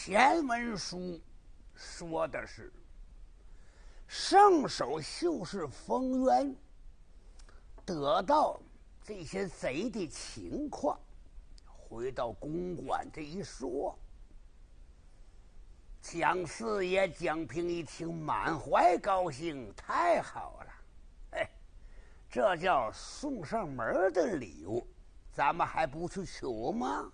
前文书说的是，圣手修士冯渊得到这些贼的情况，回到公馆这一说，蒋四爷蒋平一听，满怀高兴，太好了，哎，这叫送上门的礼物，咱们还不去求吗？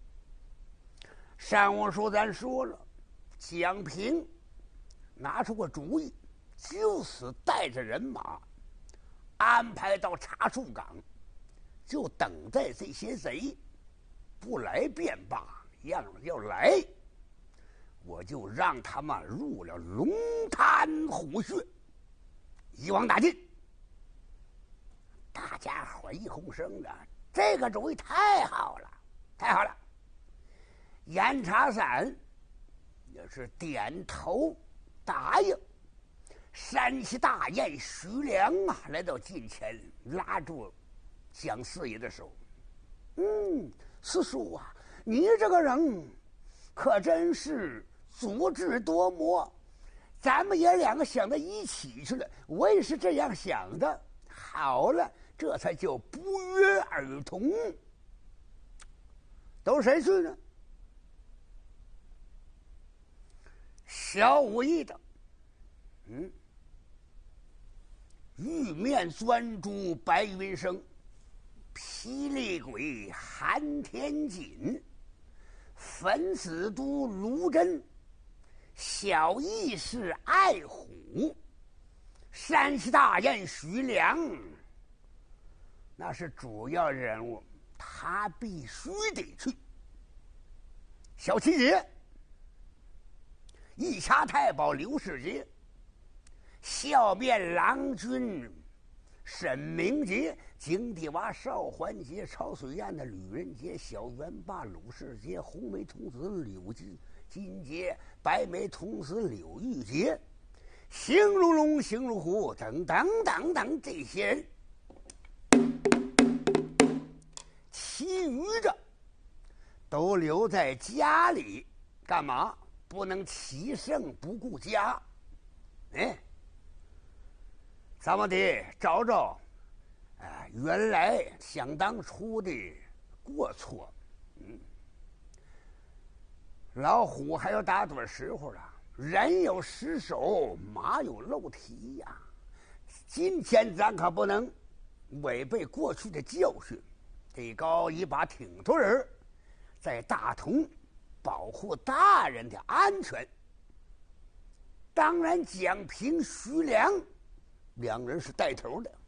上文书咱说了，蒋平拿出个主意，就是带着人马安排到茶树岗，就等待这些贼不来便罢，要来我就让他们入了龙潭虎穴，一网打尽。大家伙一哄声的，这个主意太好了，太好了。严查伞也是点头答应。山西大雁徐良啊，来到近前，拉住蒋四爷的手。四叔啊，你这个人可真是足智多谋，咱们爷两个想到一起去了。我也是这样想的。好了，这才叫不约而同。都谁去呢？小武艺的，玉面钻珠白云生，霹雳鬼韩天锦，粉子都卢真，小义士爱虎，山西大雁徐良，那是主要人物，他必须得去。小七姐，一掐太保刘世杰，笑面郎君沈明杰，井底娃邵环节，潮水宴的吕仁杰，小元霸鲁世杰，红梅童子柳金杰，白眉童子柳玉杰，形如龙形如虎等等等等这些人，其余的都留在家里干嘛？不能其胜不顾家。咱们得找找原来想当初的过错。老虎还要打盹时候了，人有失手，马有漏蹄呀。今天咱可不能违背过去的教训，得高一把挺头人，在大同保护大人的安全。当然蒋平徐良两人是带头的，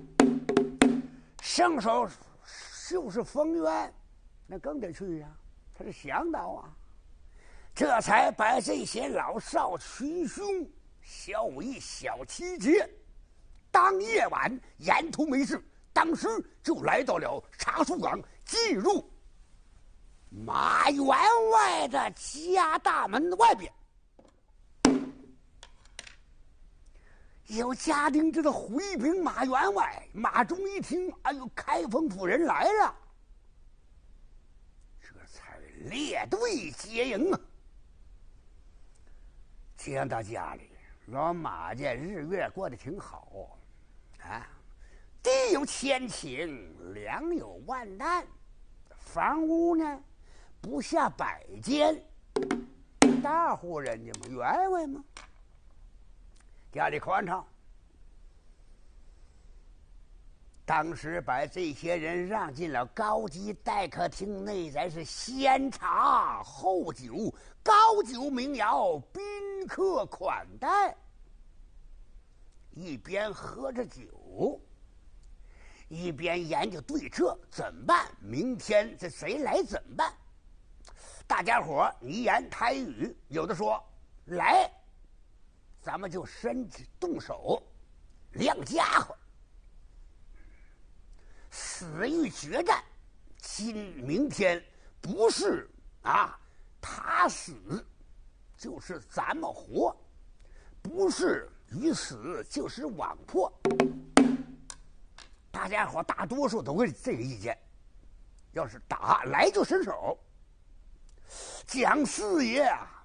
圣手就是冯渊，那更得去呀，他是向导啊。这才把这些老少群凶小武艺小七节，当夜晚沿途没事，当时就来到了茶树岗，进入马员外的家大门外边。有家丁知道回禀马员外，马忠一听，哎呦，开封府人来了，这才列队接迎啊。见到家里，老马家日月过得挺好啊，地有千顷，粮有万担，房屋呢不下100间，大户人家嘛，员外嘛，家里宽敞。当时把这些人让进了高级待客厅内，咱是先茶后酒，高酒民谣，宾客款待。一边喝着酒，一边研究对策，怎么办？明天这谁来怎么办？大家伙你言他语，有的说来，咱们就身体动手，亮家伙，死于决战。明天不是他死，就是咱们活，不是于死就是网破。大家伙大多数都是这个意见，要是打来就伸手。蒋四爷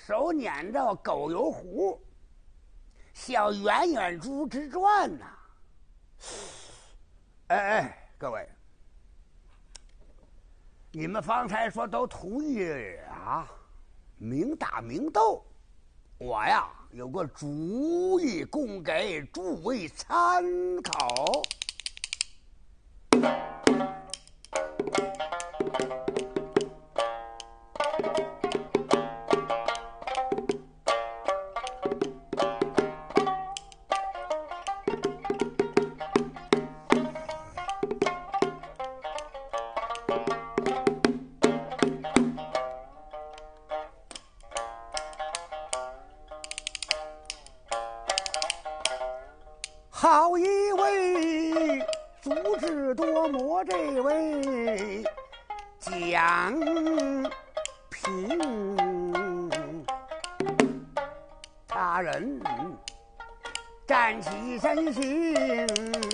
手捻着狗油壶，像远远珠之转呐。哎，各位，你们方才说都同意啊，明打明斗，我呀有个主意供给诸位参考。好一位足智多谋这位蒋平，他人站起身形，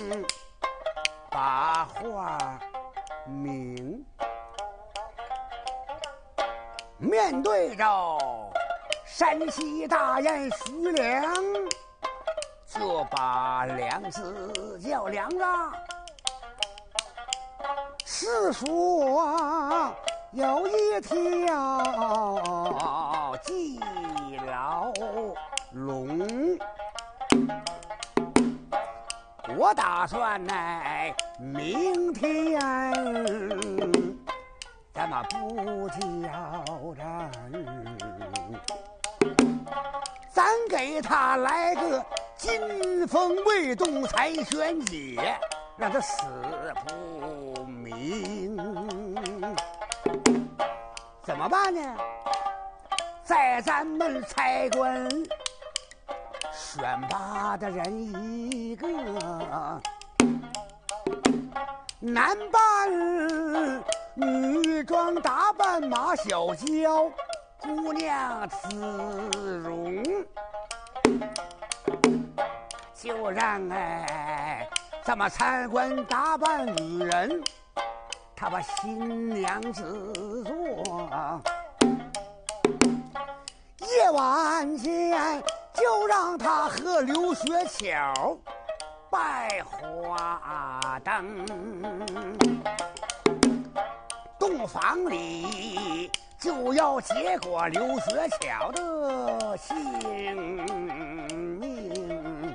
把话明，面对着山西大雁徐良，就把两字叫两让。是说有一条记牢笼，我打算明天咱们不交战，咱给他来个金风未动才玄解，让他死不明。怎么办呢？在咱们财官选拔的人一个，男扮女装，打扮马小娇，姑娘姿容，就让咱们参观打扮女人，他把新娘子做。夜晚间就让他和刘学巧拜花灯，洞房里就要结果刘学巧的性命。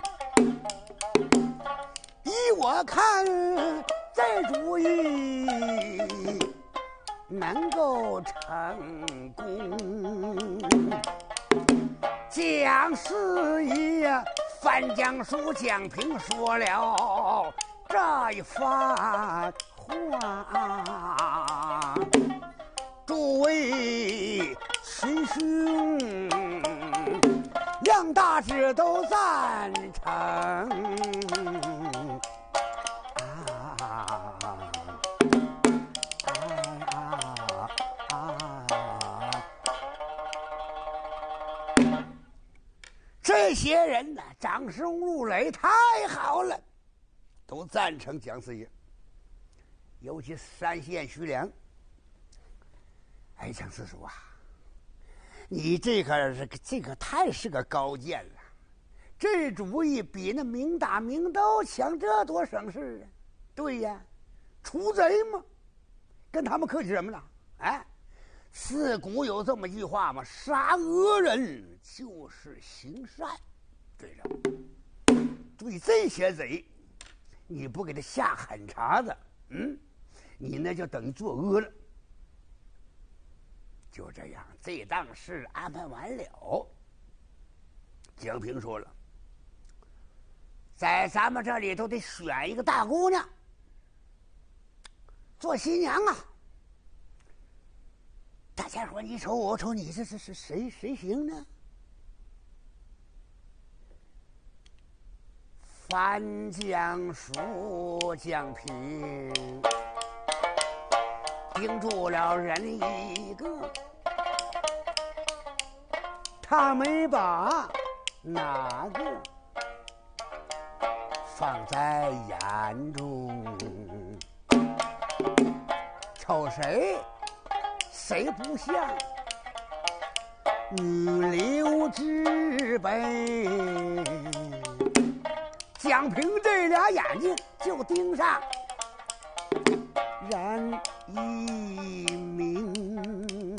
依我看，这主意能够成功。蒋师爷范江书蒋平说了这一番话，诸位师兄两大志都赞成。这些人呢，掌声如雷，太好了，都赞成蒋四爷。尤其山西徐良，哎，蒋四叔啊，你这个太是个高见了，这主意比那明打明斗强，这多省事啊！对呀，除贼嘛，跟他们客气什么呢？哎。自古有这么一句话嘛，杀恶人就是行善。对了，对这些贼，你不给他下狠茬子，你那就等于作恶了。就这样，这档事安排完了。蒋平说了，在咱们这里都得选一个大姑娘做新娘啊。大家说，你瞅我瞅你，这是谁行呢？范江书蒋平盯住了人一个，他没把哪个放在眼中，瞅谁不像。 女流之辈。蒋平这俩眼睛就盯上冉一鸣，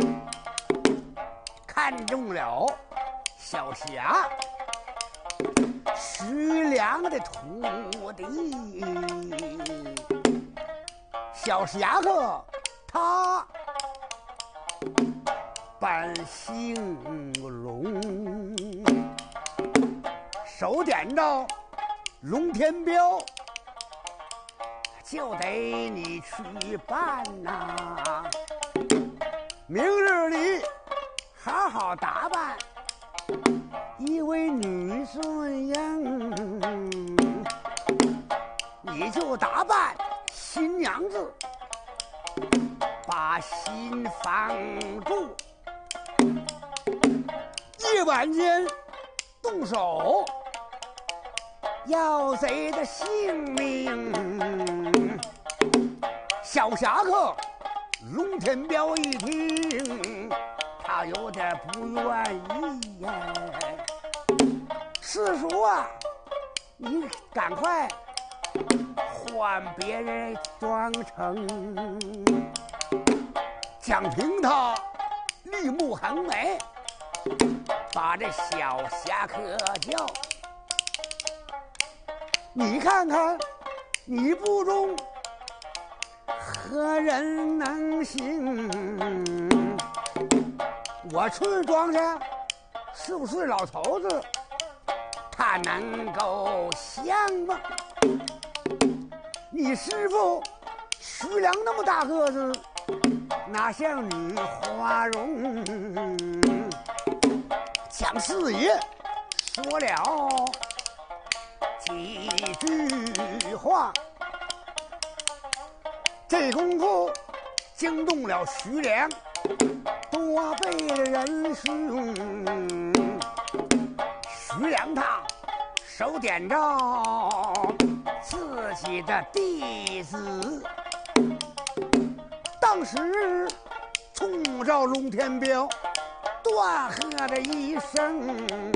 看中了小霞徐良的徒弟。小侠客他扮兴隆，手点着龙天镖，就得你去办呐。明日里好好打扮一位女孙英，你就打扮新娘子，把心放住。夜晚间动手要贼的性命。小侠客龙天彪一听，他有点不愿意呀。师叔啊，你赶快换别人装成。蒋平他绿目很美，把这小侠客叫。你看看，你不中，何人能行？我村庄上是不是老头子？他能够降吗？你师傅徐良那么大个子，哪像女花容？蒋四爷说了几句话，这功夫惊动了徐良多倍的人凶。徐良他手点着自己的弟子，当时冲着龙天彪断喝了一声。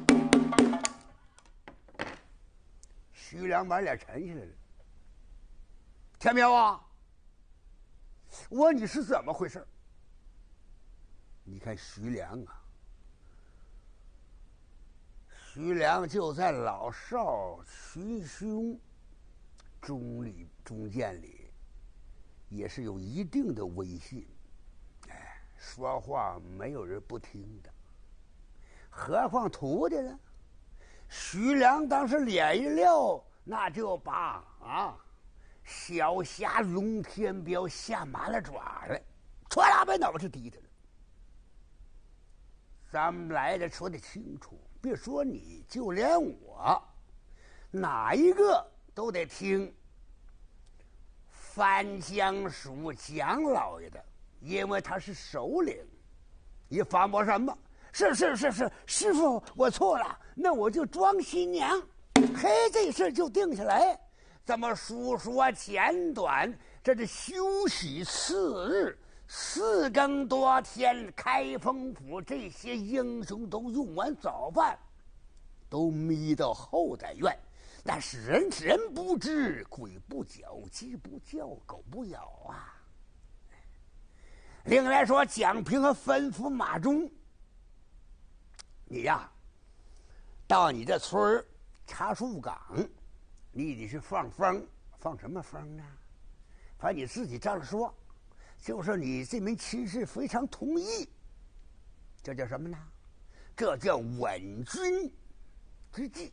徐良把脸沉下来了。天彪啊，我问你是怎么回事？你看徐良啊，徐良就在老少群雄中间里，也是有一定的威信。哎，说话没有人不听的，何况徒弟呢？徐良当时脸一撂，那就把小侠龙天彪吓麻了爪了，唰啦把脑袋低下了。咱们来的说得清楚，别说你，就连我，哪一个都得听范江署蒋老爷的，因为他是首领。你反驳什么？是，师傅，我错了，那我就装新娘。嘿，这事就定下来。这么书说简短，这是休息次日4更多天，开封府这些英雄都用完早饭，都眯到后宅院。但是人不知，鬼不觉，鸡不叫，狗不咬啊。另来说，蒋平和吩咐马忠，你呀，到你这村茶树岗，你得去放风。放什么风呢？反正你自己照着说，就是你这门亲事非常同意。这叫什么呢？这叫稳军之计。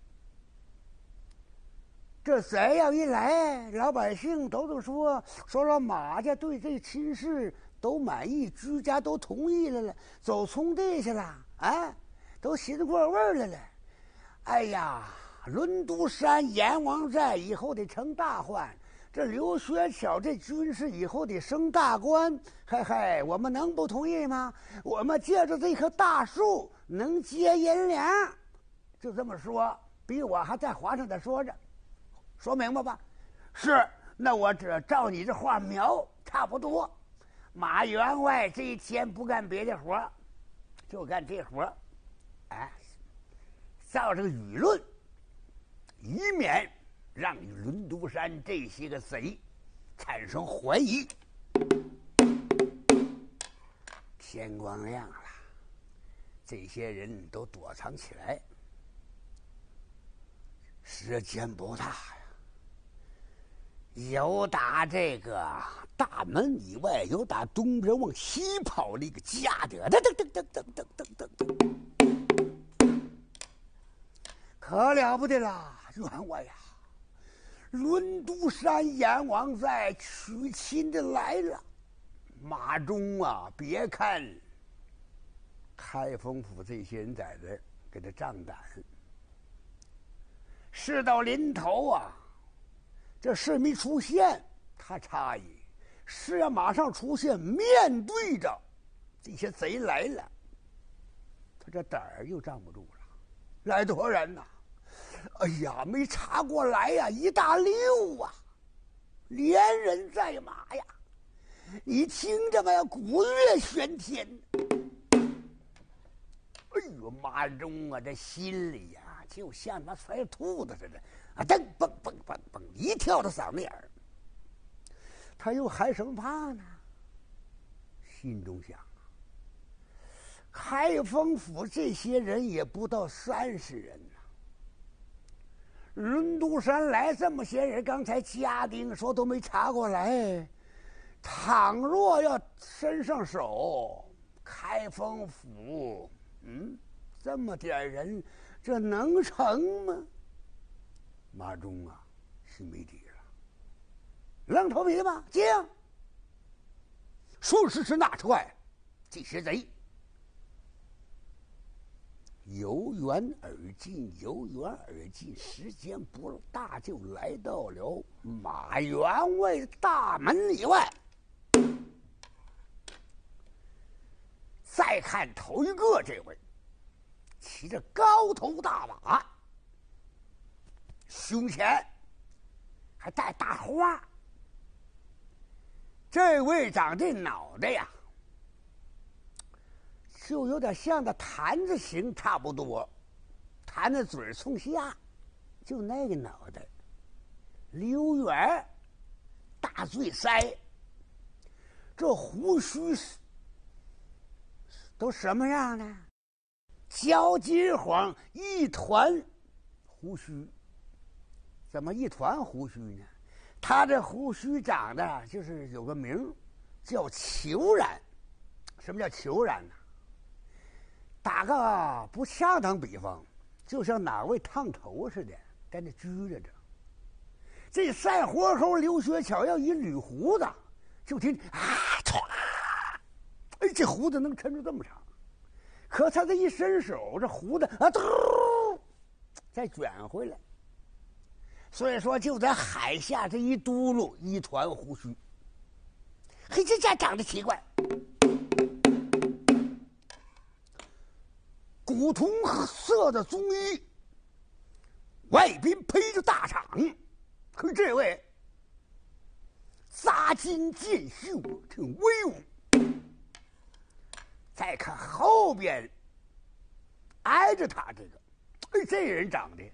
这谁要一来，老百姓都说马家对这亲事都满意，居家都同意了，走从地去了，啊，都寻过味儿来了。哎呀，轮都山阎王寨以后得成大患，这刘学巧这军事以后得升大官，嘿，我们能不同意吗？我们借着这棵大树能结银两，就这么说，比我还在皇上的说着。说明白吧？是，那我只照你这话描，差不多。马员外这一天不干别的活， 就干这活儿，哎，造这个舆论，以免让伦都山这些个贼产生怀疑。天光亮了，这些人都躲藏起来。时间不大呀，有打这个大门以外，有打东边往西跑的一个家的，噔噔噔噔噔噔噔噔，可了不得了！员外呀，伦都山阎王在娶亲的来了。马忠啊，别看开封府这些人在这儿给他仗胆，事到临头啊，这事没出现，他诧异；事要马上出现，面对着这些贼来了，他这胆儿又站不住了。来多少人呐？哎呀，没查过来呀，一大溜啊，连人带马呀！你听着吧，鼓乐喧天。哎呦，马忠啊，这心里呀，就像那摔兔子似的啊，噔蹦蹦蹦蹦，一跳到嗓子眼儿。他又还什么怕呢？心中想，开封府这些人也不到30人呐。伦都山来这么些人，刚才家丁说都没查过来。倘若要伸上手，开封府，这么点人，这能成吗？马忠啊，心没底了，愣头皮吧，接。说时那时快，这些贼由远而近，由远而近，时间不大，就来到了马员外大门以外。再看头一个这位，骑着高头大马，胸前还带大花。这位长这脑袋呀，就有点像个坛子形差不多，坛子嘴冲下，就那个脑袋，溜圆，大嘴腮，这胡须都什么样呢？焦金黄一团胡须。怎么一团胡须呢？他这胡须长得就是有个名叫虬髯。什么叫虬髯呢？打个不恰当比方，就像哪位烫头似的，在那拘着。这赛活猴刘学巧要一捋胡子，就听啊唰，哎，这胡子能抻出这么长。可他这一伸手，这胡子啊，嘟，再卷回来。所以说，就在海下这一嘟噜，一团胡须。嘿，这家长得奇怪。古铜色的棕衣，外边披着大氅。可这位扎金剑袖，挺威武。再看后边挨着他这个，哎，这人长得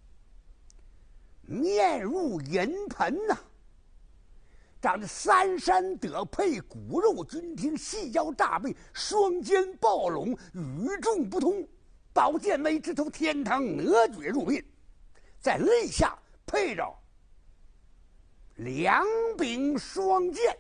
面如银盆呐，长得三山得配，骨肉均挺，细腰大背，双肩抱拢，与众不同。宝剑眉直头天堂，哪撅入面，在肋下配着两柄双剑，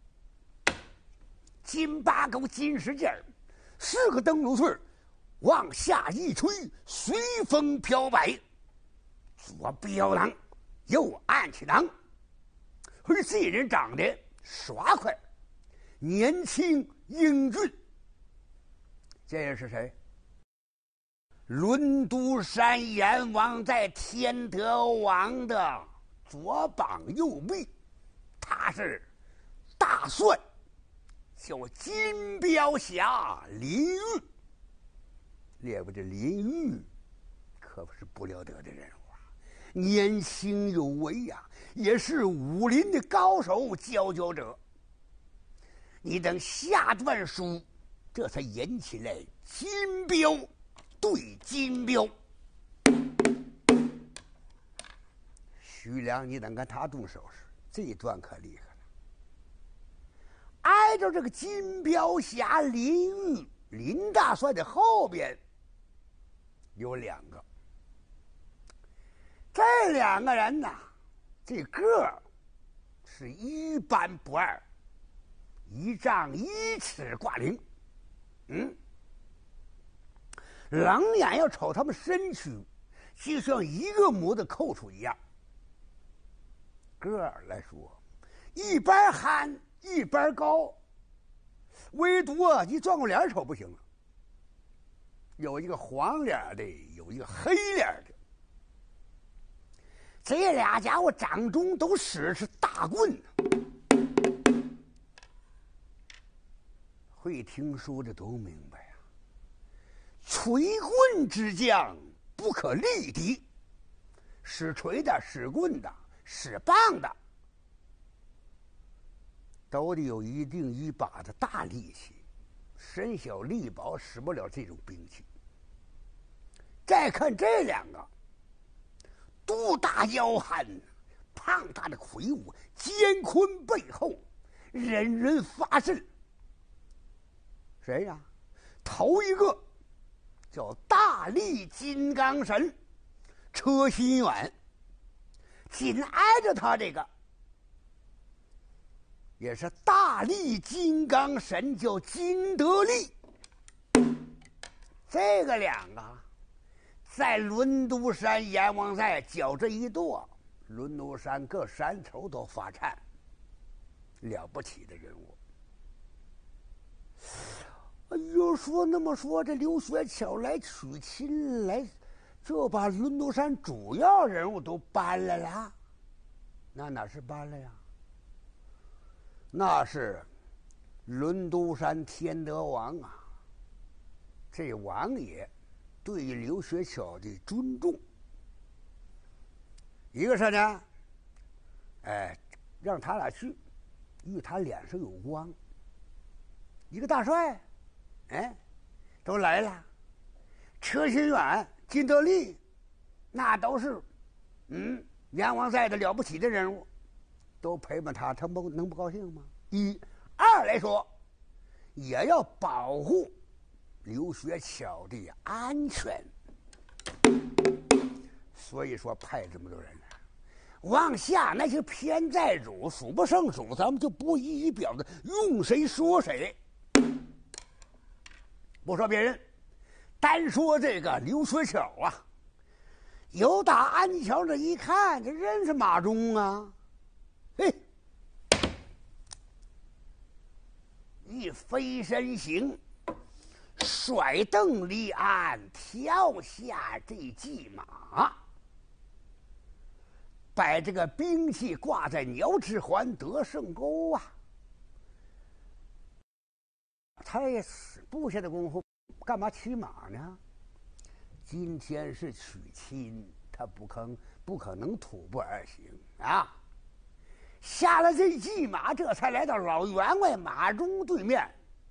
金八钩金石剑，4个灯笼穗往下一吹，随风飘摆，左标囊，右暗器囊。而这人长得耍快，年轻英俊。这人是谁？伦都山阎王在天德王的左膀右臂，他是大帅，叫金彪侠林玉。列位，这林玉可不是不了得的人物啊，年轻有为呀，也是武林的高手佼佼者。你等下段书这才引起来金镖对金镖。徐良，你等看他动手时，这一段可厉害了。挨着这个金镖侠林玉林大帅的后边有两个，这两个人呐，这个儿是一般不二，1丈1尺挂零，冷眼要瞅他们身躯，就像一个模子扣出一样。个儿来说，一边憨一边高，唯独你转过脸瞅不行了，有一个黄脸的，有一个黑脸的。这俩家伙掌中都使是大棍，会听书的都明白啊，锤棍之将不可力敌，使锤的、使棍的、使棒的，都得有一把的大力气，身小力薄，使不了这种兵器。再看这两个，肚大腰憨，胖大的魁梧，肩坤背厚，人人发瘆。谁呀？头一个叫大力金刚神车心远，紧挨着他这个也是大力金刚神叫金德利。这个两个在轮都山阎王寨脚这一跺，轮都山各山头都发颤，了不起的人物。哎呦，说那么说，这刘学巧来娶亲来，就把轮都山主要人物都搬来了？那哪是搬了呀？那是轮都山天德王啊！这王爷对于刘学巧的尊重，一个是呢，让他俩去，与他脸上有光。一个大帅，都来了。车心远、金德利，那都是阎王寨的了不起的人物，都陪伴他，他能不高兴吗？一、二来说，也要保护刘学巧的安全，所以说派这么多人来。往下那些偏寨主数不胜数，咱们就不一一表的，用谁说谁。不说别人，单说这个刘学巧啊，有打安桥这一看，这认识马忠啊，嘿，一飞身行，甩蹬离鞍，跳下这骑马，把这个兵器挂在鸟之环得胜钩啊。他也布下的功夫，干嘛骑马呢？今天是娶亲，他不可能徒步而行啊。下了这骑马，这才来到老员外马忠对面，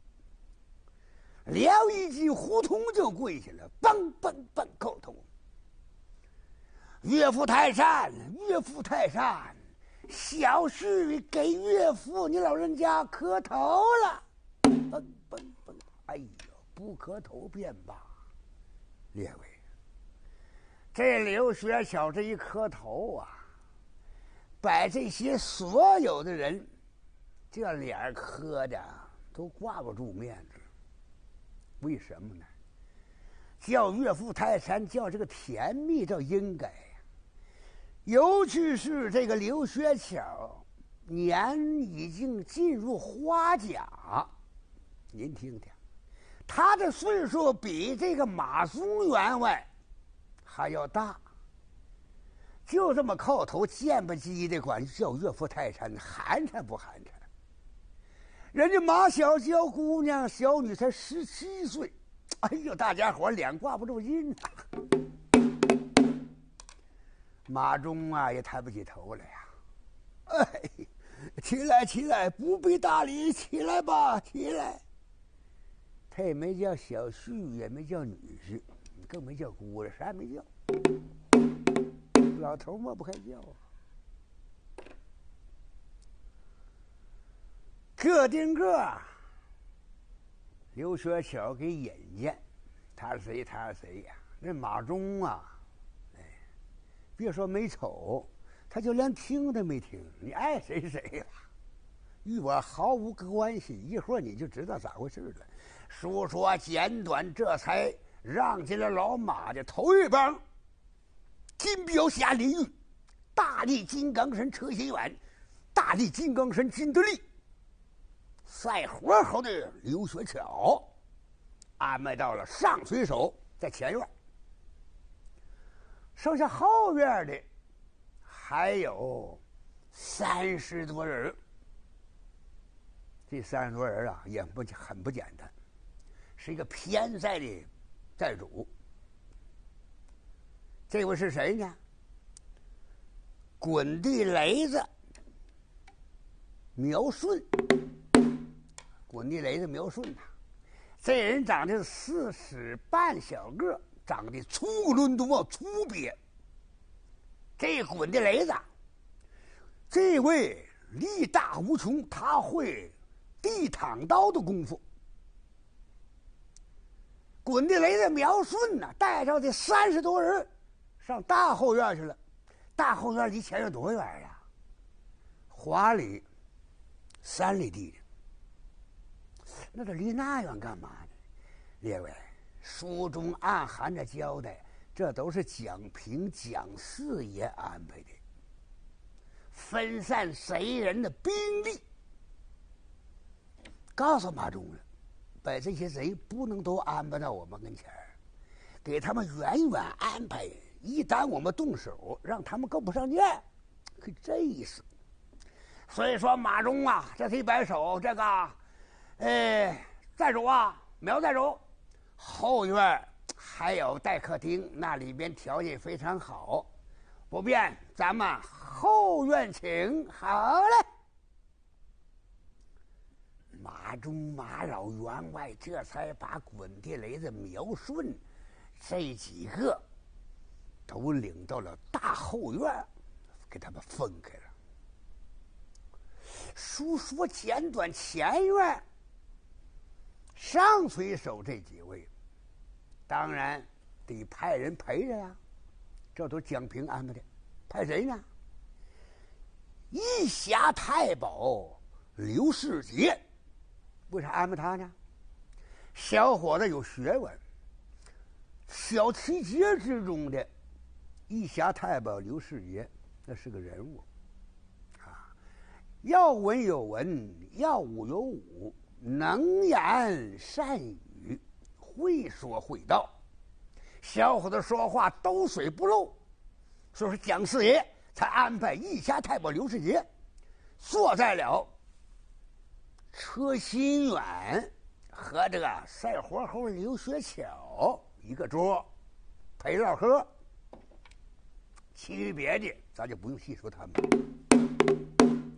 撩一记胡同就跪下了，梆梆梆叩头。岳父太善，岳父太善，小婿给岳父你老人家磕头了。梆梆梆！哎呦，不磕头便罢。列位，这刘学巧这一磕头啊，把这些所有的人这脸磕的都挂不住面子。为什么呢？叫岳父太善，叫这个甜蜜，这应该呀。尤其是这个刘学巧，年已经进入花甲。您听听，他的岁数比这个马松员外还要大，就这么叩头贱不唧的管叫岳父太善，寒碜不寒碜？人家马小娇姑娘小女才17岁，哎呦，大家伙脸挂不住音呐。马忠啊也抬不起头来呀，哎，起来起来，不必大礼，起来吧，起来。 他也没叫小婿，也没叫女婿，更没叫姑爷，啥也没叫。老头抹不开叫啊。这丁个刘学巧给引荐，他是谁？他是谁呀？那马忠啊，哎，别说没瞅，他就连听都没听。你爱谁谁呀，与我毫无关系。一会儿你就知道咋回事了。书说简短，这才让进了老马的头一帮。金标侠李煜，大力金刚神车心远，大力金刚神金德利，赛活猴的刘学巧，安排到了上水手在前院，剩下后院的还有30多人。这30多人啊，也很不简单，是一个偏在的寨主。这位是谁呢？滚地雷子苗顺。滚地雷子苗顺呐，这人长得4尺半小个，长得粗伦多粗瘪。这滚地雷子，这位力大无穷，他会地躺刀的功夫。滚地雷子苗顺呐，带着这30多人上大后院去了。大后院离前院多远呀？华里3里地的。那都离那远干嘛呢？列位，书中暗含着交代，这都是蒋平、蒋四爷安排的，分散贼人的兵力。告诉马忠了，把这些贼不能都安排到我们跟前儿，给他们远远安排。一旦我们动手，让他们够不上念，可这意思。所以说，马忠啊，这一摆手，这个，寨主啊，苗寨主，后院还有待客厅，那里边条件非常好，不便，咱们后院请。好嘞。马忠、马扰员外这才把滚地雷子苗顺这几个都领到了大后院，给他们分开了。书说简短，前院上水手这几位，当然得派人陪着呀，这都蒋平安排的。派谁呢？义侠太保刘世杰。为啥安排他呢？小伙子有学问，小七杰之中的义侠太保刘世杰，那是个人物啊，要文有文，要武有武，能言善语，会说会道。小伙子说话兜水不漏，所以说蒋四爷才安排义侠太保刘世杰坐在了车心远和这个赛活猴刘学巧一个桌陪唠嗑，其余别的咱就不用细说他们。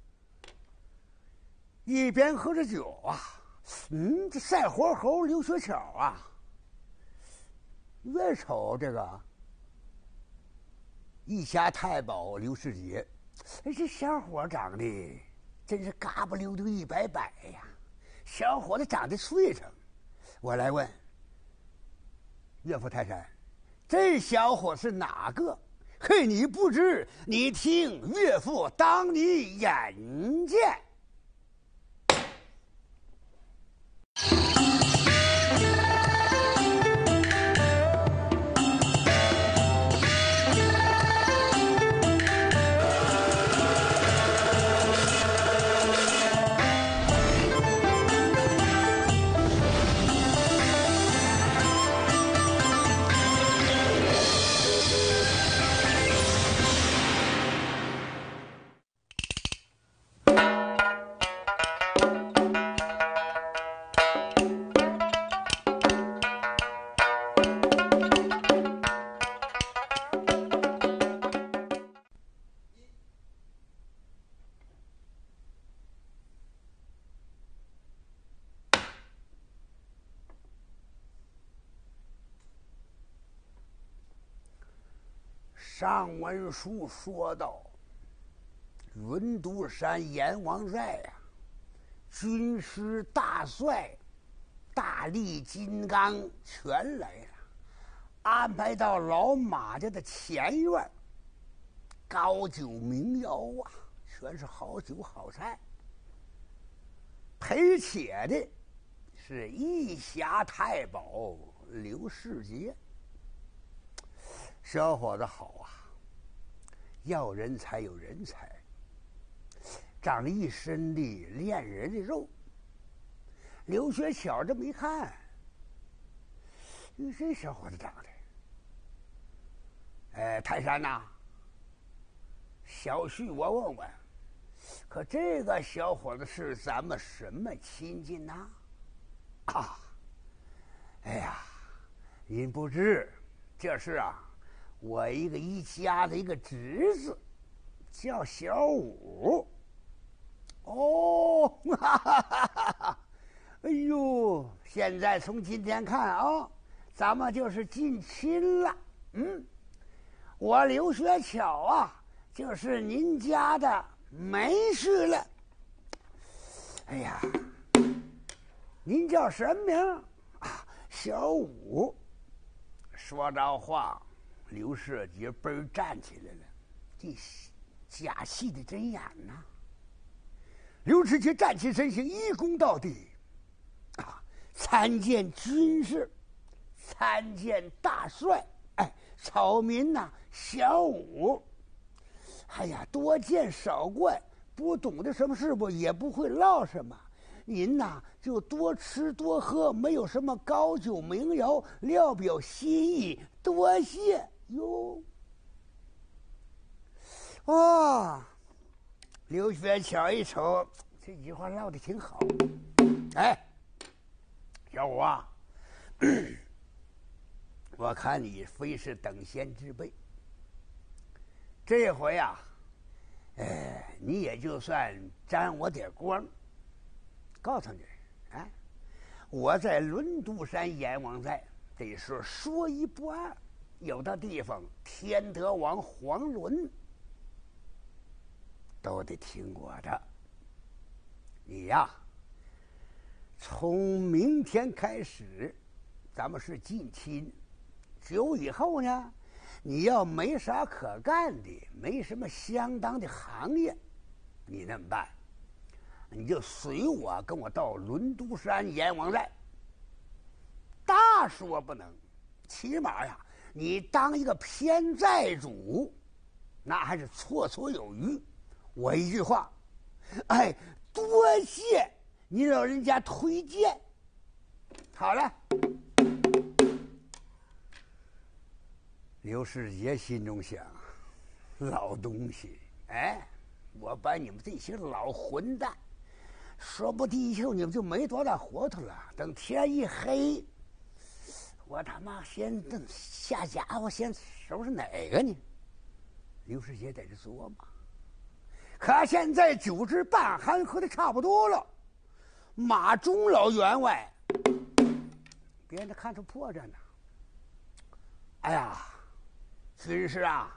一边喝着酒啊，这赛活猴刘学巧啊，越瞅这个义侠太保刘世杰，这小伙长得真是嘎巴溜溜一摆摆呀！小伙子长得脆成。我来问岳父泰山，这小伙是哪个？嘿，你不知，你听岳父当你眼见。 上文书说到，轮都山阎王寨呀，军师大帅、大力金刚全来了，安排到老马家的前院，高酒名肴啊，全是好酒好菜。陪且的是义侠太保刘世杰。小伙子好啊，要人才有人才，长了一身的练人的肉。刘学巧这么一看，你这小伙子长的，泰山呐，小婿我问问，可这个小伙子是咱们什么亲戚呐？啊，哎呀，您不知，这是啊，我一家的一个侄子，叫小武。哦，哈哈哈哈！哎呦，现在从今天看啊，咱们就是近亲了。我刘学巧啊，就是您家的门婿了。哎呀，您叫什么名啊？小武。说着话，刘世杰嘣儿站起来了，这假戏的真演呐！刘世杰站起身形，一躬到底，参见军事，参见大帅。草民呐，小武。哎呀，多见少怪，不懂得什么事不也不会唠什么。您呐就多吃多喝，没有什么高酒名肴，料表心意，多谢哟。刘学巧一瞅，这句话唠得挺好。小武啊，我看你非是等闲之辈，这回啊，你也就算沾我点光。告诉你，我在轮都山阎王寨得是说一不二，有的地方天德王黄伦都得听我的。你呀，从明天开始，咱们是近亲。久以后呢，你要没啥可干的，没什么相当的行业，你那么办？你就随我，跟我到轮都山阎王寨。大说不能，起码呀，你当一个偏寨主，那还是绰绰有余。我一句话，多谢你老人家推荐。好了。刘世杰心中想，老东西，我把你们这些老混蛋，说不定以后你们就没多大活头了。等天一黑，我他妈先下家伙，先收拾哪个呢？刘世杰在这琢磨。可现在酒至半酣，喝的差不多了，马忠老员外别人看出破绽呢。哎呀，军师啊，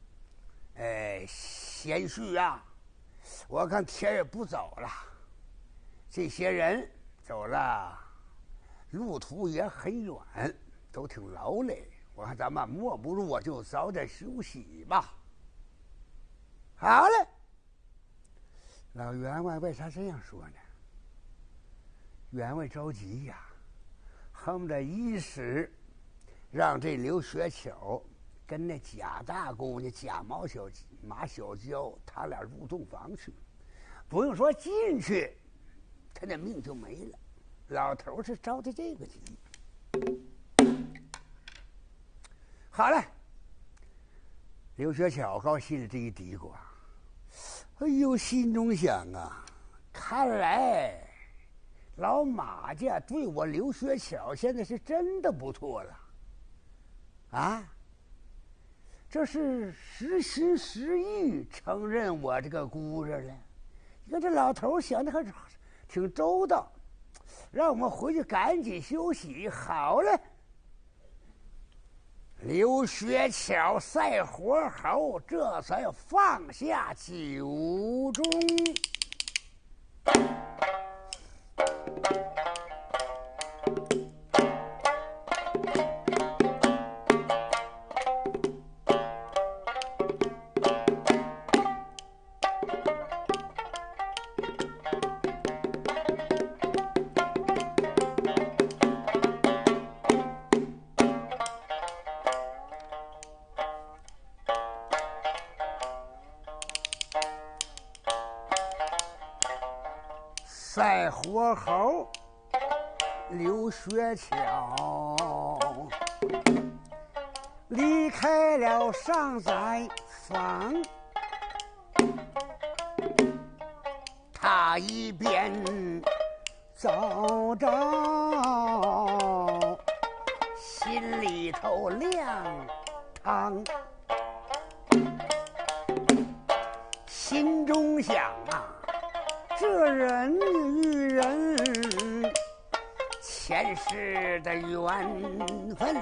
贤婿啊，我看天也不早了，这些人走了，路途也很远，都挺劳累。我看咱们莫不如我就早点休息吧。好嘞。老员外为啥这样说呢？员外着急呀，恨不得一时让这刘学巧跟那贾大姑娘马小娇他俩入洞房去，不用说进去，他那命就没了。老头是着的这个急。好了，刘学巧高兴的这一嘀咕啊，心中想啊，看来老马家对我刘学巧现在是真的不错了，这是实心实意承认我这个姑爷了。你看这老头想的还是挺周到，让我们回去赶紧休息。好了， 刘学巧赛火候，这才放下酒盅。赛火候，刘学巧离开了上宰坊，他一边走着，心里头亮堂，心中想啊，这人与人前世的缘分，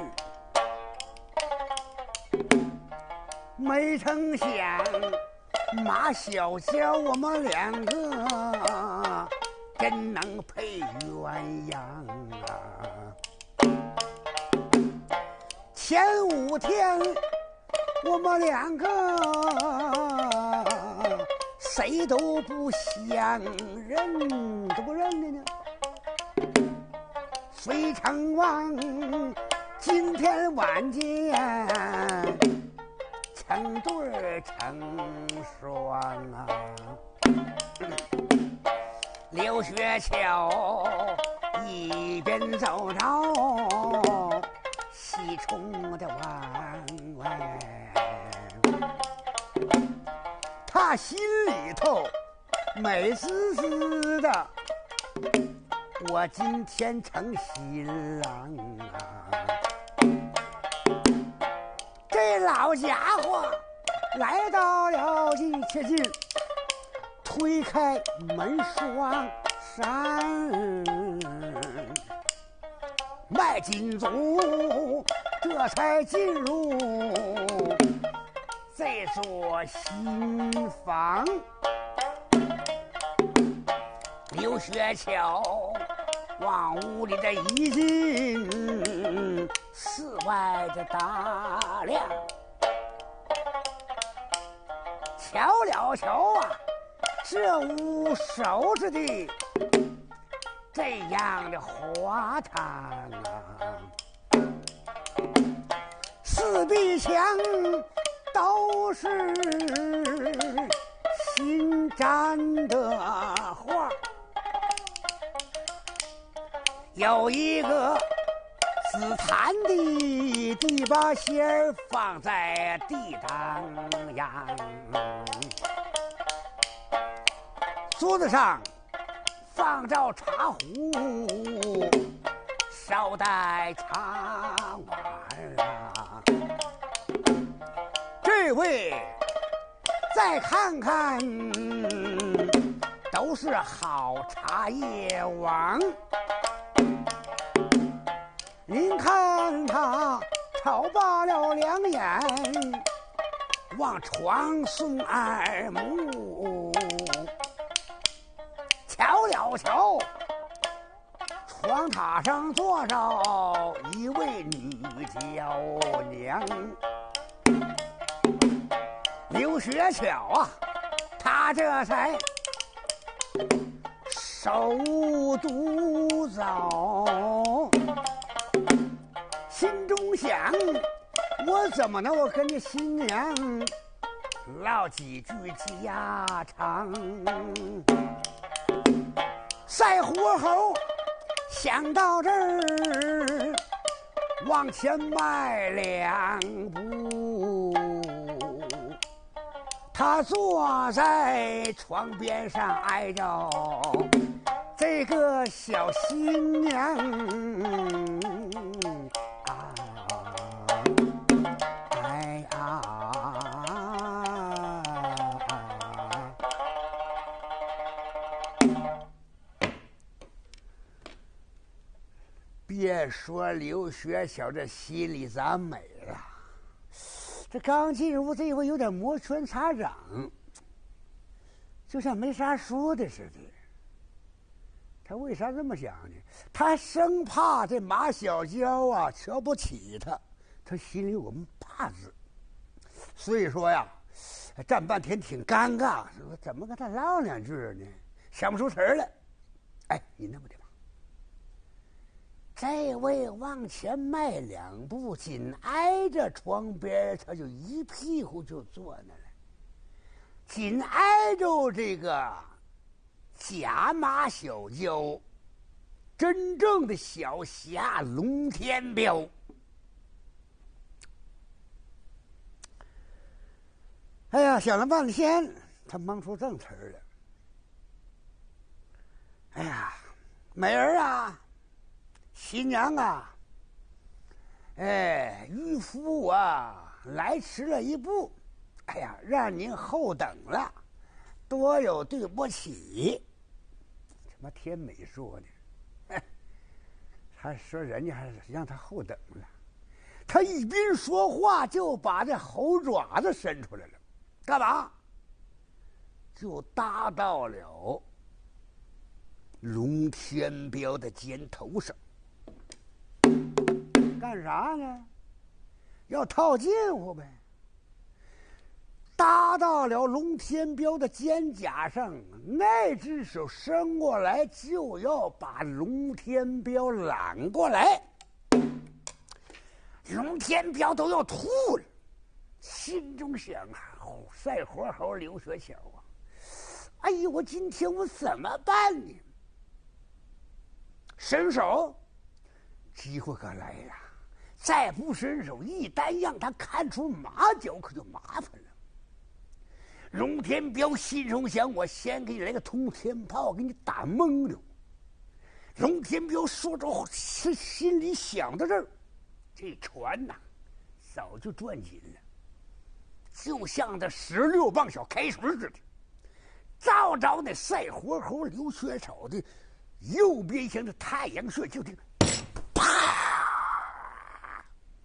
没成想马小娇我们两个真能配鸳鸯啊！前5天我们两个谁都不相认，都不认的呢。隋成王今天晚间成对成双啊！刘学巧一边走着，西冲的往外，他心里头美滋滋的，我今天成新郎啊！这老家伙来到了近前进，推开门双扇，迈进足，这才进入这座新房。刘学巧往屋里的一进，室外的打量，瞧了瞧啊，这屋收拾的这样的花堂啊，四壁墙都是新粘的画，有一个紫檀的地把仙儿放在地当央，桌子上放着茶壶，烧带茶碗啊。这位再看看，都是好茶叶王。您看他瞅罢了两眼，往床送耳目，瞧了瞧，床榻上坐着一位女娇娘。刘学巧啊，他这才手独走，心中想，我怎么能够跟这新娘唠几句家常？赛火候想到这儿，往前迈2步，他坐在床边上挨着这个小新娘啊，哎啊！别说刘学巧这心里咋美了， 这刚进屋，这回有点摩拳擦掌，就像没啥说的似的。他为啥这么想呢？他生怕这马小娇啊瞧不起他，他心里有个怕字。所以说呀，站半天挺尴尬，说怎么跟他唠两句呢？想不出词儿来。哎，你那么的吧，这位往前迈2步，紧挨着床边，他就一屁股就坐那了，紧挨着这个假马小娇，真正的小侠龙天彪。哎呀，想了半天，他蒙出正词儿来。哎呀，美人啊，新娘啊，哎，渔夫啊，来迟了一步，哎呀，让您后等了，多有对不起。他妈天美说的，他说人家还让他后等了，他一边说话就把这猴爪子伸出来了，干嘛？就搭到了龙天彪的肩头上。干啥呢？要套近乎呗。搭到了龙天彪的肩胛上，那只手伸过来就要把龙天彪揽过来。龙天彪都要吐了，心中想啊，赛活猴刘学巧啊，哎呦，我今天我怎么办呢？伸手，机会可来了，再不伸手，一旦让他看出马脚，可就麻烦了。龙天彪心中想，我先给你来个通天炮，给你打懵了。龙天彪说着是心里想到这儿，这船呐早就转紧了，就像这16磅小开水似的，照着那赛活猴刘学草的右边像这太阳穴，就听啪，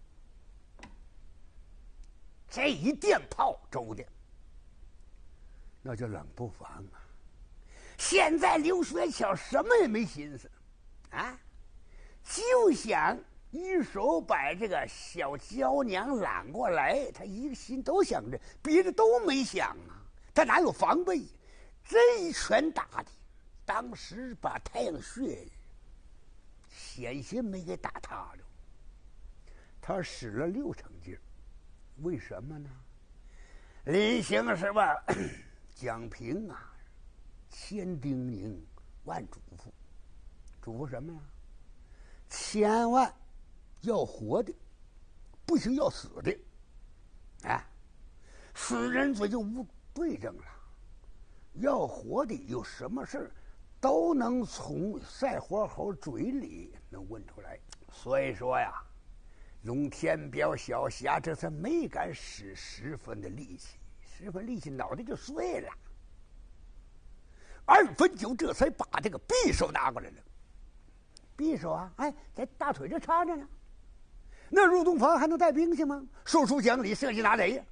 这一电炮周的那就冷不防啊！现在刘学巧什么也没心思啊，就想一手把这个小娇娘揽过来，他一个心都想着，别的都没想啊，他哪有防备？这一拳打的，当时把太阳穴险些没给打塌了。他使了6成劲，为什么呢？临行是吧？蒋平啊，千叮咛万嘱咐，嘱咐什么呀？千万要活的，不行要死的。哎，死人嘴就无对证了。要活的有什么事儿，都能从赛活猴嘴里能问出来。所以说呀，龙天彪小侠这才没敢使10分的力气，10分力气脑袋就碎了。2分9这才把这个匕首拿过来了。匕首啊，哎，在大腿这插着呢。那入洞房还能带兵去吗？说出讲理，射击拿雷呀！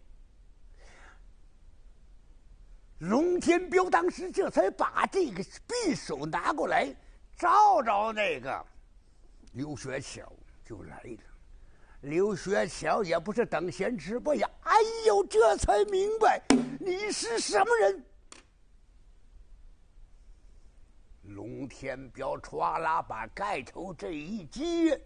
龙天彪当时这才把这个匕首拿过来，照着那个刘学巧就来了。刘学巧也不是等闲之辈呀，哎呦，这才明白你是什么人。龙天彪歘啦把盖头这一接，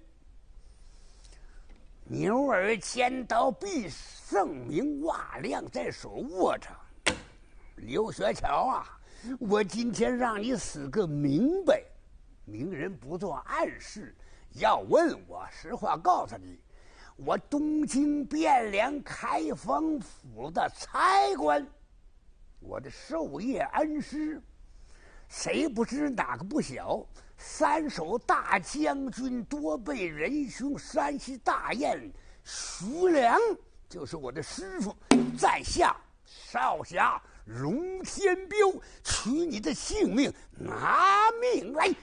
牛耳尖刀必圣明瓦亮在手握着。刘学巧啊，我今天让你死个明白，明人不做暗事。要问我，实话告诉你，我东京汴梁开封府的差官，我的授业恩师，谁不知哪个不小？3手大将军，多倍仁兄，山西大雁徐良就是我的师傅。在下少侠龙天彪，取你的性命，拿命来！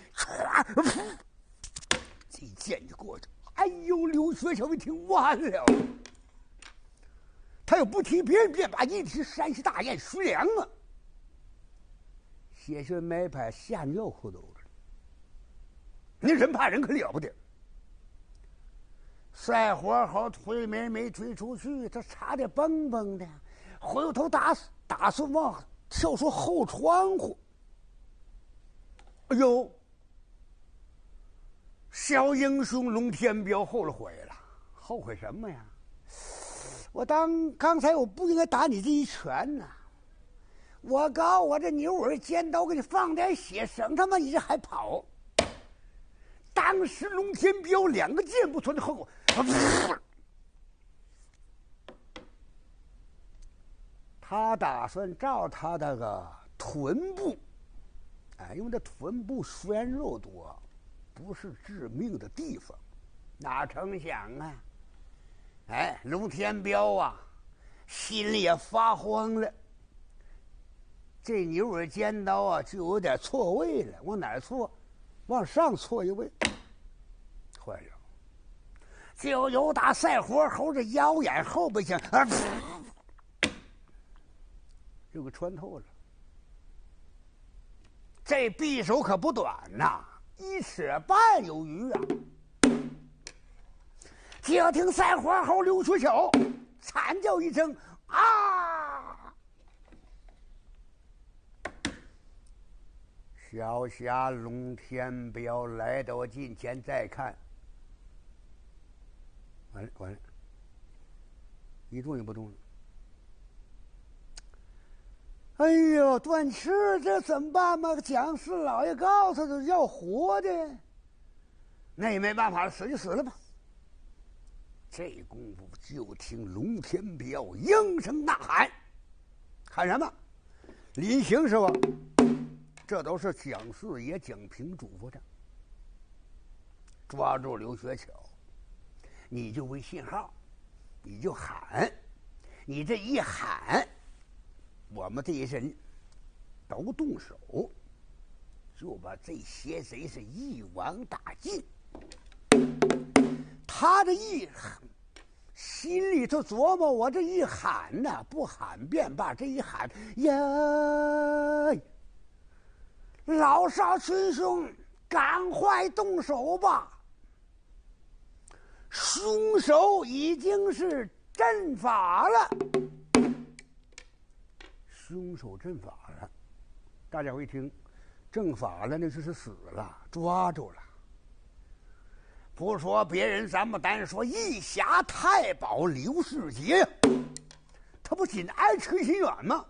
这一剑就过去，哎呦，刘学巧一听完了， 他又不提别人，便把一提山西大雁徐良啊，血血埋派吓尿裤兜子。你人怕人可了不得。赛火猴推门没推出去，他差点蹦蹦的，回头打算往跳出后窗户。哎呦！小英雄龙天彪后悔了，后悔什么呀？我刚才我不应该打你这一拳呐！我搞我这牛耳尖刀给你放点血，省他妈你这还跑！当时龙天彪两个箭步从这后果，他打算照他那个臀部，因为这臀部虽然肉多，不是致命的地方，哪成想啊！龙天彪啊，心里也发慌了。这牛耳尖刀啊，就有点错位了，往哪儿错？往上错一位，坏了！就有打赛活猴这腰眼后背上就给穿透了。这匕首可不短呐，1尺半有余啊！就听赛活猴刘学巧惨叫一声啊！小侠龙天彪来到近前再看，完了，一动也不动了。哎呦，断气，这怎么办嘛？蒋氏老爷告诉他要活的，那也没办法了，死就死了吧。这功夫就听龙天彪应声呐喊，喊什么？临行是吧？这都是蒋四爷蒋平嘱咐的。抓住刘学巧，你就为信号，你就喊，你这一喊，我们这些人都动手，就把这些贼是一网打尽。他这心里头琢磨，我这一喊呐，不喊便罢，这一喊呀，老少群雄，赶快动手吧！凶手已经是阵法了，凶手阵法了，大家伙一听，阵法了，那就是死了，抓住了。不说别人，咱们单说义侠太保刘世杰，他不紧挨陈新远吗？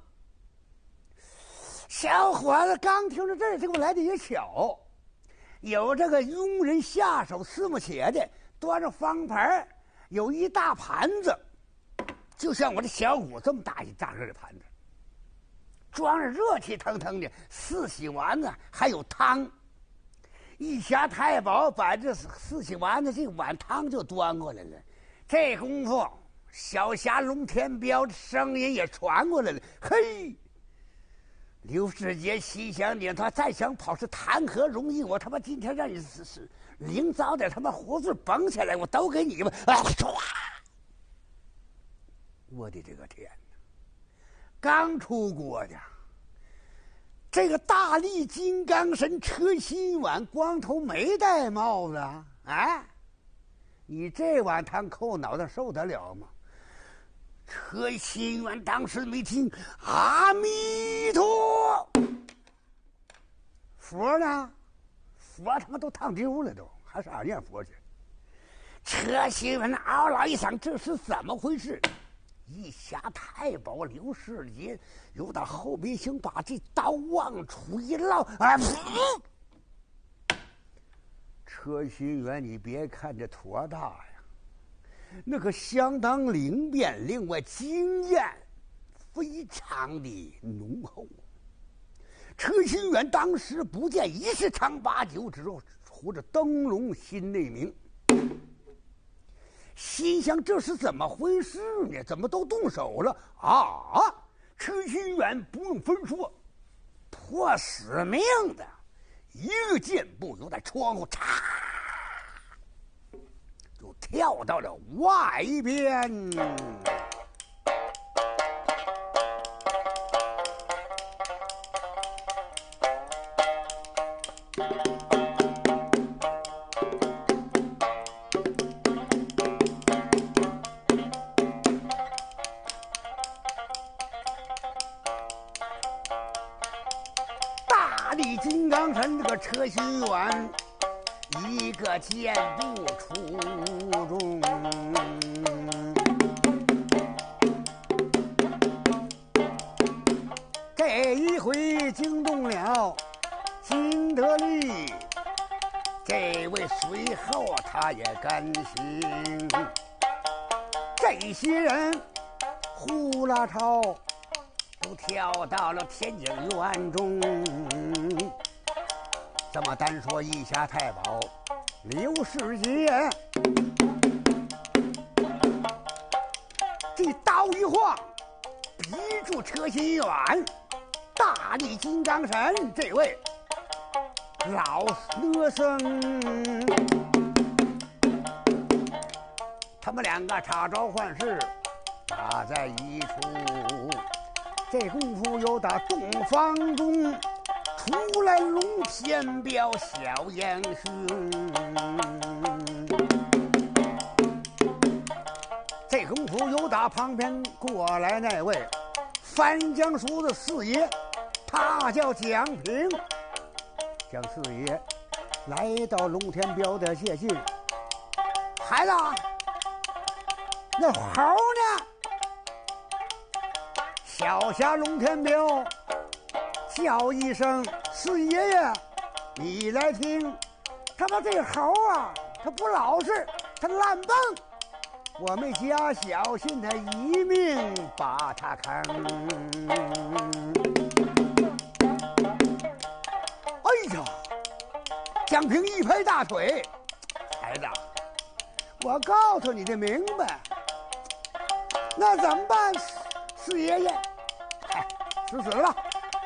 小伙子刚听到这儿，这个来的也巧，有这个佣人下手司马且的，端着方盘，有一大盘子，就像我这小鼓这么大一大个的盘子，装着热气腾腾的四喜丸子，还有汤。义侠太保把这四喜丸子这碗汤就端过来了，这功夫小侠龙天彪的声音也传过来了。嘿，刘世杰心想，你他再想跑是谈何容易，我他妈今天让你领早点他妈胡子绷起来，我都给你吧！我的这个天哪，刚出国的这个大力金刚神车心远，光头没戴帽子啊！你这碗汤扣脑袋受得了吗？车心远当时没听阿弥陀佛呢，佛他妈都烫丢了，都还是念佛去。车心远嗷了一声，这是怎么回事？义侠太保刘世杰由到后边想把这刀往出一捞，车心远，你别看这坨大呀，那可相当灵便，另外经验非常的浓厚。车心远当时不见一世长八九，只糊着灯笼心内明。心想这是怎么回事呢？怎么都动手了啊？车心远不用分说，破死命的一个箭步由在窗户嚓就跳到了外边。 刚神这个车心远，一个箭步出中。这一回惊动了金德利，这位随后他也甘心。这些人呼啦超都跳到了天津园中。这么单说一下太保刘世杰，这刀一晃逼住车心远，大力金刚神这位老和尚，他们两个插招换式打在一处。这功夫又打洞房中出来龙天彪小英雄，这功夫又打旁边过来那位翻江叔的四爷，他叫蒋平。蒋四爷来到龙天彪的接近，孩子，那猴呢？小侠龙天彪叫一声：“四爷爷，你来听，他妈这猴啊，他不老实，他烂蹦，我们家小心他一命把他扛。”哎呀！蒋平一拍大腿：“孩子，我告诉你的明白，那怎么办？四爷爷，哎，死了吧！”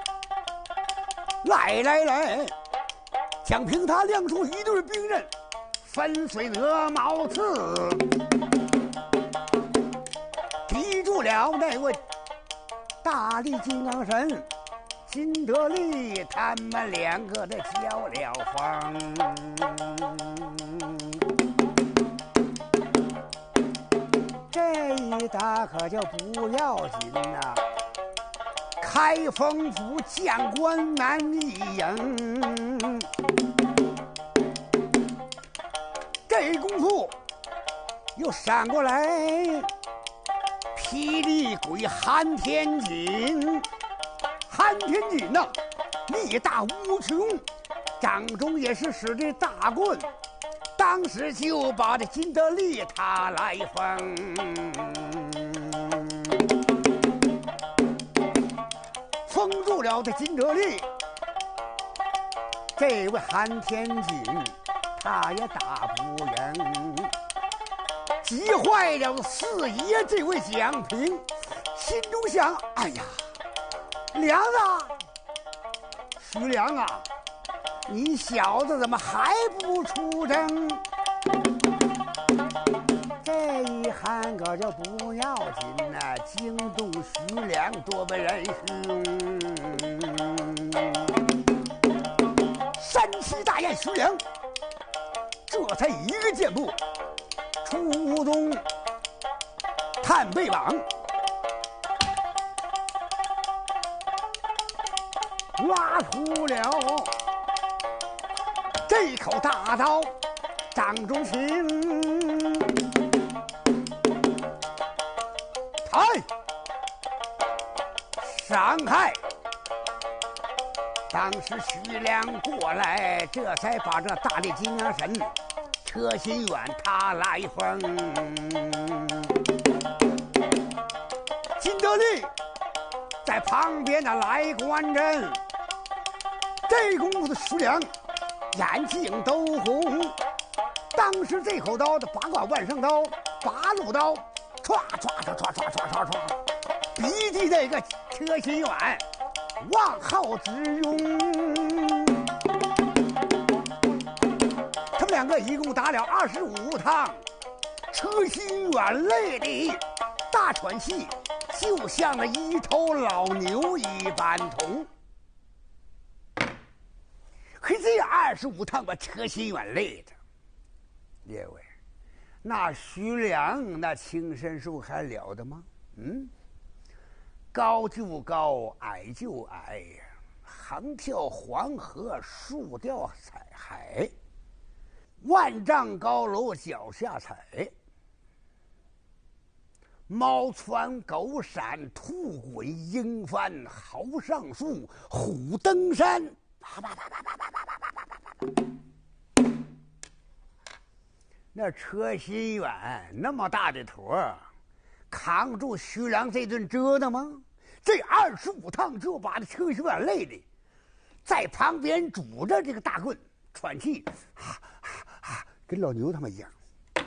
来！蒋平他亮出一对兵刃，粉碎鹅毛刺，抵住了那位大力金刚神金德利，他们两个的交了锋。这一打可就不要紧呐，开封府将官难一赢。这功夫又闪过来霹雳鬼韩天锦。韩天锦呐，力大无穷，掌中也是使这大棍，当时就把这金德利他来封。封住了这金德利，这位韩天锦他也打不赢，急坏了四爷这位蒋平，心中想：哎呀，梁子，徐良啊，你小子怎么还不出征？这一喊可就不要紧呐，惊动徐良多为人凶。山西大雁徐良这才一个箭步出中探背膀，挖出了这口大刀，掌中擒，抬闪开。当时徐良过来，这才把这大力金刚神车心远他来封。金德利在旁边的来观阵，这功夫的徐良眼睛都红。当时这口刀的八卦万圣刀、八路刀，唰唰唰唰唰唰唰唰，逼的那个车心远往后直拥。他们两个一共打了25趟，车心远累的大喘气，就像那一头老牛一般痛。可这25趟把车心远累的，列位，那徐良那轻身术还了得吗？高就高，矮就矮呀， 横跳黄河，竖钓彩海，万丈高楼脚下踩，猫窜狗闪，兔滚鹰翻，猴上树，虎登山。那车心远那么大的坨，扛住徐良这顿折腾吗？这25趟就把这车心远累的，在旁边拄着这个大棍喘气，跟老牛他们一样。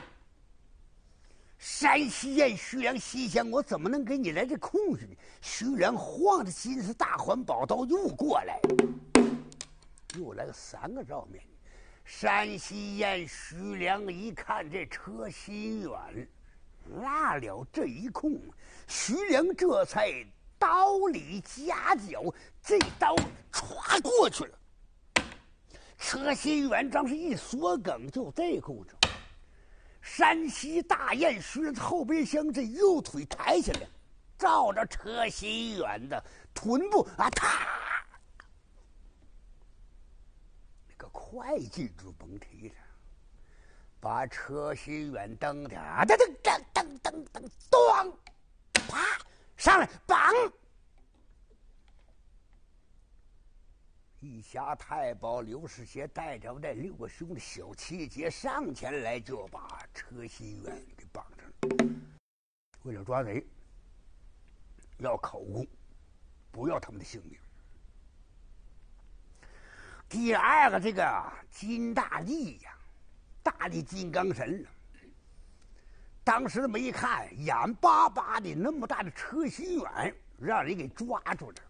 山西人徐良心想：我怎么能给你来这空虚呢？徐良晃着金丝大环宝刀又过来，又来个3个照面。山西人徐良一看这车心远落了这一空，徐良这才刀里夹角，这刀歘过去了。车心远张是一缩梗就这空着。山西大雁徐良后备箱这右腿抬起来，照着车心远的臀部啊，踏！那个快进就甭提了，把车心远蹬的啊，噔噔噔噔噔噔，咣，啪，上来，绑！一侠太保刘世杰带着那6个兄弟小七节上前来，就把车心远给绑上了。为了抓贼，要口供，不要他们的性命。第2个，这个金大力呀，大力金刚神了。当时没看，眼巴巴的那么大的车心远，让人给抓住了。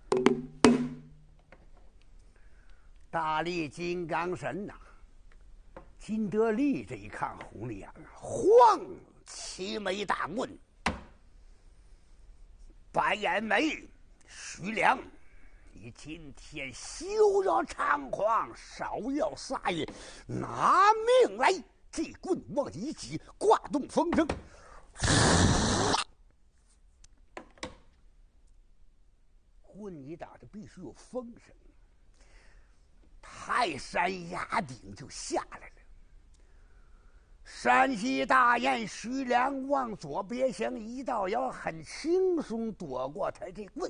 大力金刚神呐，金德利这一看红了眼了，晃齐眉大棍，白眼眉，徐良，你今天休要猖狂，少要撒野，拿命来！这棍往一挤，挂动风声，棍一打，这必须有风声。泰山崖顶就下来了。山西大雁徐良往左别厢一道腰，很轻松躲过他这棍。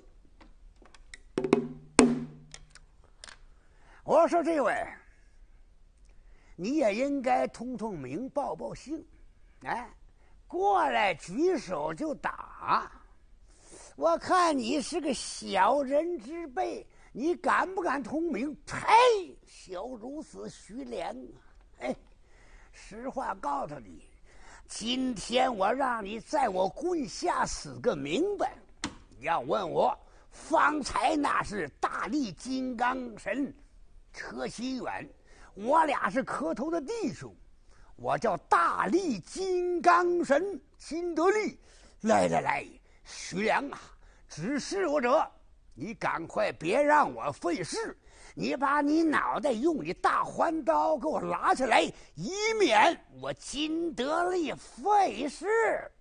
我说这位，你也应该通通名，报报姓，哎，过来举手就打。我看你是个小人之辈，你敢不敢通名？呸！小如此徐良啊！哎，实话告诉你，今天我让你在我棍下死个明白。要问我，方才那是大力金刚神车心远，我俩是磕头的弟兄。我叫大力金刚神金德利。来，徐良啊，指示我者，你赶快别让我费事，你把你脑袋用你大环刀给我拉下来，以免我金德利费事。